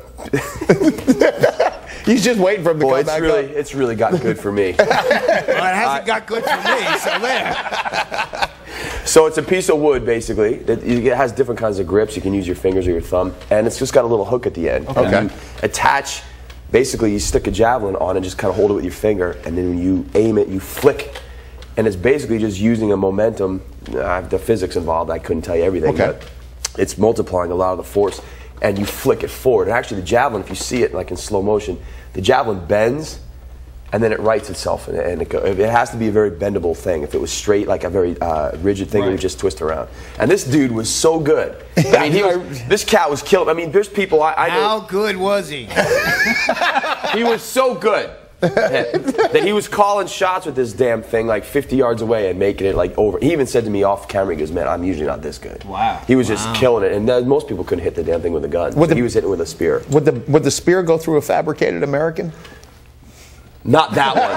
He's just waiting for him to come back up. It's really gotten good for me. Well, it hasn't got good for me, so there. So it's a piece of wood, basically. It has different kinds of grips. You can use your fingers or your thumb, and it's just got a little hook at the end. Okay. And you attach. Basically, you stick a javelin on and just kind of hold it with your finger, and then when you aim it, you flick. And it's basically just using a momentum. The physics involved, I couldn't tell you everything, but it's multiplying a lot of the force, and you flick it forward. And actually, the javelin, if you see it like in slow motion, the javelin bends, and then it rights itself, and it has to be a very bendable thing. If it was straight, like a very rigid thing, it would just twist around. And this dude was so good. I mean, this cat was killing. I mean, there's people I know. How good was he? He was so good that he was calling shots with this damn thing like 50 yards away and making it like over. He even said to me off camera, he goes, "Man, I'm usually not this good." Wow. He was just killing it, and most people couldn't hit the damn thing with a gun. So he was hitting it with a spear. Would the spear go through a fabricated American? Not that one.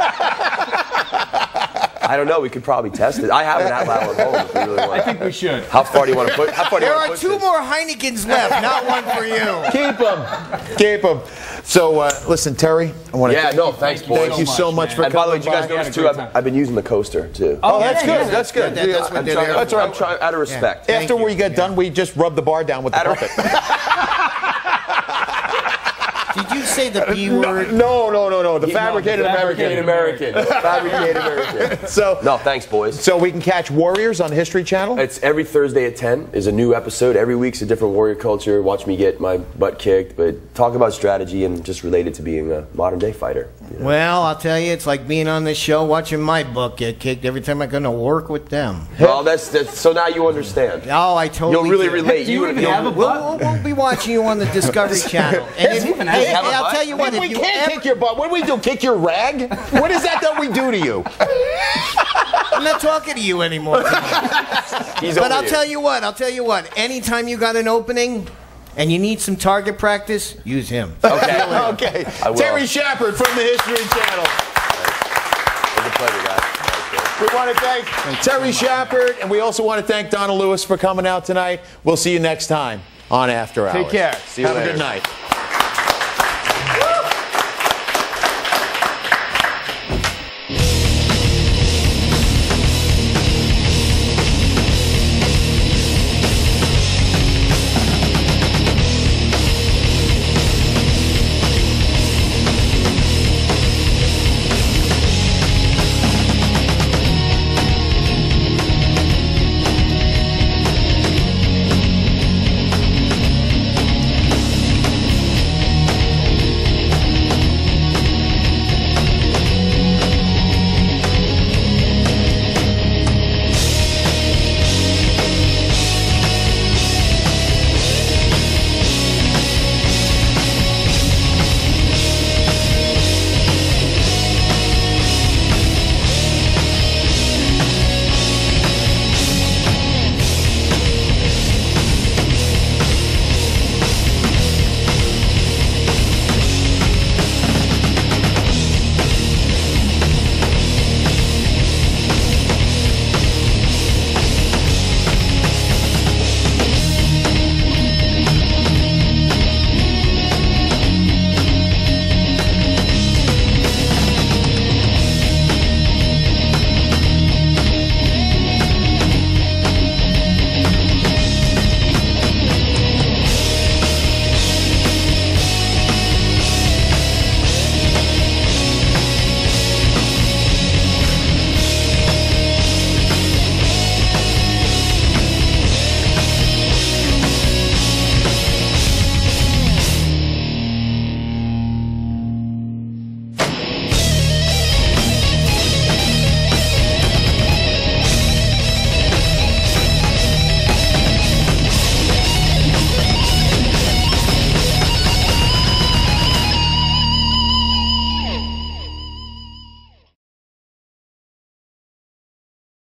I don't know. We could probably test it. I have an atlatl at home if we really want. I think we should. How far do you want to put? There are two more Heinekens left, not one for you. Keep them. So listen, Terry, I want to. Yeah, no, thanks, boys. Thank you so much for and by the way, coming. did you guys notice too? I've been using the coaster too. Oh, that's good. That's good. That's what they're there That's for. what I'm trying out of respect. After we get done, we just rub the bar down with the puppet. Did you say the B word? No. The fabricated American. Fabricated American. So no, thanks, boys. So we can catch Warriors on History Channel. It's every Thursday at 10 is a new episode. Every week's a different warrior culture. Watch me get my butt kicked, but talk about strategy and just related to being a modern day fighter. You know? Well, I'll tell you, it's like being on this show watching my butt get kicked every time I'm going to work with them. Well, that's so now you understand. Oh, I totally. You'll really do. relate. Do you even have a butt? We'll be watching you on the Discovery Channel. And Hey, I'll tell you what. We can't kick your butt. What do we do? Kick your rag? What is that we do to you? I'm not talking to you anymore. But I'll tell you what. Anytime you got an opening and you need some target practice, use him. Okay. Terry Schappert from the History Channel. It's a pleasure, guys. We want to thank Terry Schappert, and we also want to thank Donna Lewis for coming out tonight. We'll see you next time on After Hours. Take care. See you later. later. Have a good night.